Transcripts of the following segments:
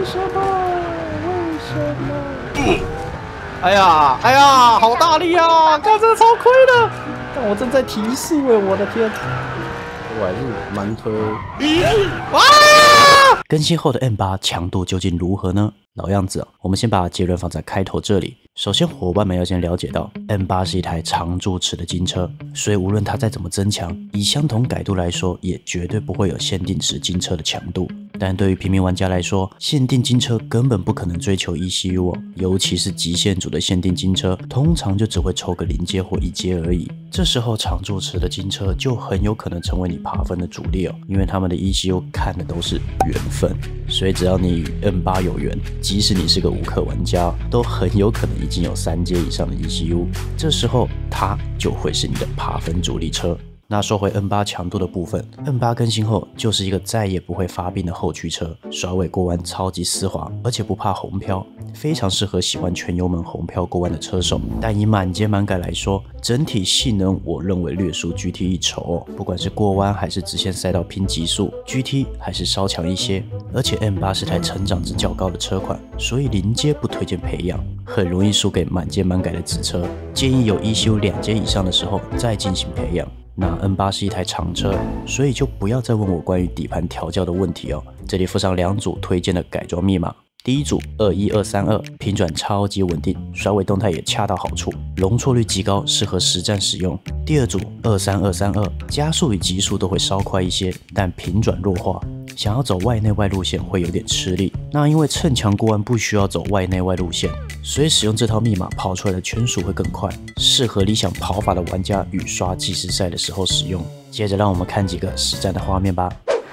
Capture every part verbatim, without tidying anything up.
为什么？为什么？哎呀，哎呀，好大力啊！看这个超亏的，但我正在提速哎，我的天！我还是蛮推。哇！更新后的 M 八强度究竟如何呢？老样子啊，我们先把结论放在开头这里。首先，伙伴们要先了解到 ，M 八是一台常驻齿的金车，所以无论它再怎么增强，以相同改度来说，也绝对不会有限定齿金车的强度。但对于平民玩家来说，限定金车根本不可能追求 E C U 哦，尤其是极限组的限定金车，通常就只会抽个零阶或一阶而已。这时候常驻齿的金车就很有可能成为你爬分的主力哦，因为他们的 E C U 看的都是缘分，所以只要你与 M 八有缘，即使你是个无氪玩家，都很有可能已经有三阶以上的 E C U， 这时候它就会是你的爬分主力车。那说回 M 八 强度的部分 ，M 八 更新后就是一个再也不会发病的后驱车，甩尾过弯超级丝滑，而且不怕红飘，非常适合喜欢全油门红飘过弯的车手。但以满街满改来说，整体性能我认为略输 G T 一筹哦，不管是过弯还是直线赛道拼极速 ，G T 还是稍强一些。而且 M 八 是台成长值较高的车款，所以零阶不推荐培养，很容易输给满街满改的子车。建议有 E C U 两阶以上的时候再进行培养。那 M 八 是一台长车，所以就不要再问我关于底盘调教的问题哦。这里附上两组推荐的改装密码。第一组二一二三二，平转超级稳定，甩尾动态也恰到好处，容错率极高，适合实战使用。第二组二三二三二，加速与极速都会稍快一些，但平转弱化，想要走外内外路线会有点吃力。那因为蹭强过弯不需要走外内外路线，所以使用这套密码跑出来的圈数会更快，适合理想跑法的玩家与刷计时赛的时候使用。接着让我们看几个实战的画面吧。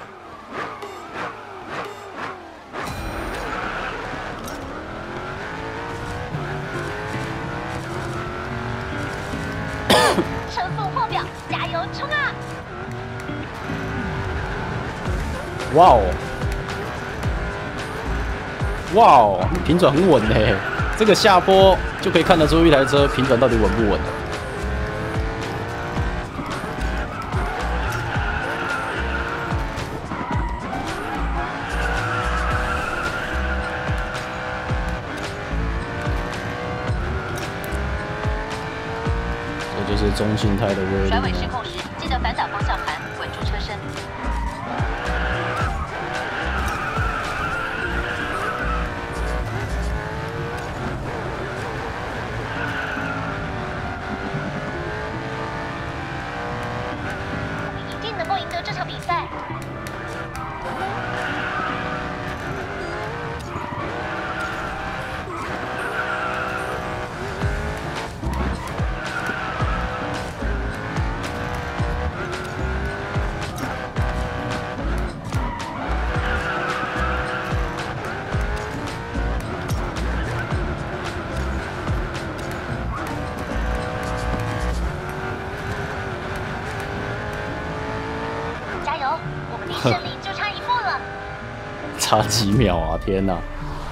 车速破表，加油冲啊！ 哇哦，哇哦，平转很稳嘞，这个下坡就可以看得出一台车平转到底稳不稳。这就是中性态的威力。 甩尾失控时，记得反打方向盘，稳住车身。一定能够赢得这场比赛。加油，我们离胜利就差一步了。 差几秒啊！天哪！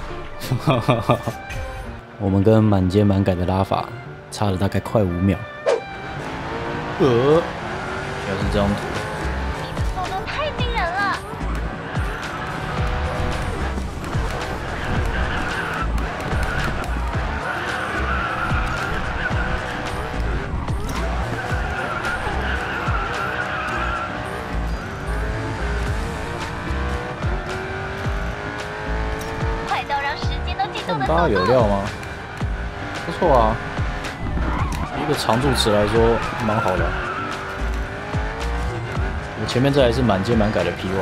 我们跟满街满改的拉法差了大概快五秒。呃，原来是这张图。 你的速度太惊人了。快到让时间都激动的 M 八有料吗？不错啊，一个常驻齿来说蛮好的。我前面这还是满街满改的 P 一，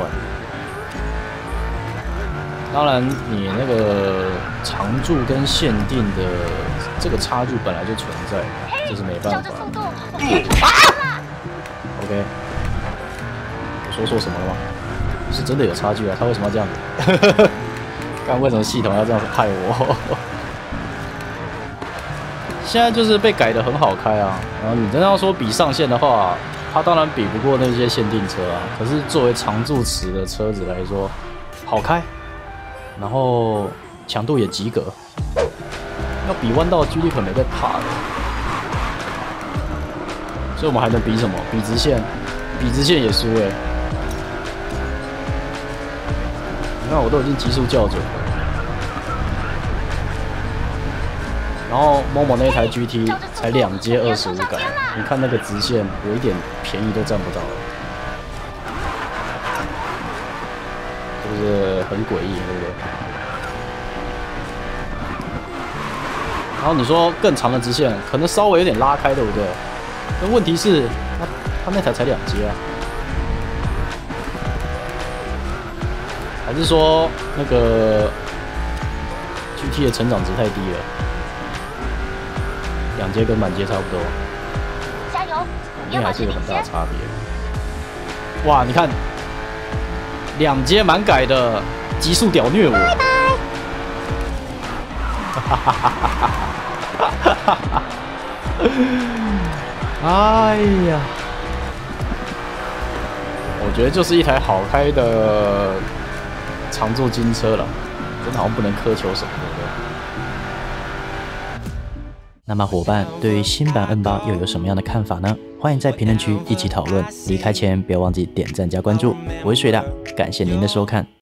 当然你那个常驻跟限定的这个差距本来就存在，这是没办法。 照着速度，我们要冲了。 OK， 我说错什么了吗？是真的有差距啊，他为什么要这样子？看为什么系统要这样子害我？现在就是被改得很好开啊，然后你真要说比上限的话，它当然比不过那些限定车啊。可是作为常驻齿的车子来说，好开，然后强度也及格。要比弯道的几率可没在怕的，所以我们还能比什么？比直线，比直线也输哎、欸。你看我都已经极速校准了。 然后某某那台 G T 才两阶二十五改，你看那个直线，我一点便宜都占不到了，是不是很诡异，对不对？然后你说更长的直线，可能稍微有点拉开，对不对？但问题是，他他那台才两阶啊，还是说那个 G T 的成长值太低了？两阶跟满阶差不多， 加油！ 因为还是有很大的差别。哇，你看，两阶满改的极速屌虐我！拜拜！哈哈哈哈哈哈哈！哎呀，我觉得就是一台好开的常驻金车了，真的好像不能苛求什么，对不对？那么伙伴对于新版 N 八又有什么样的看法呢？欢迎在评论区一起讨论。离开前不要忘记点赞加关注。我是水大，感谢您的收看。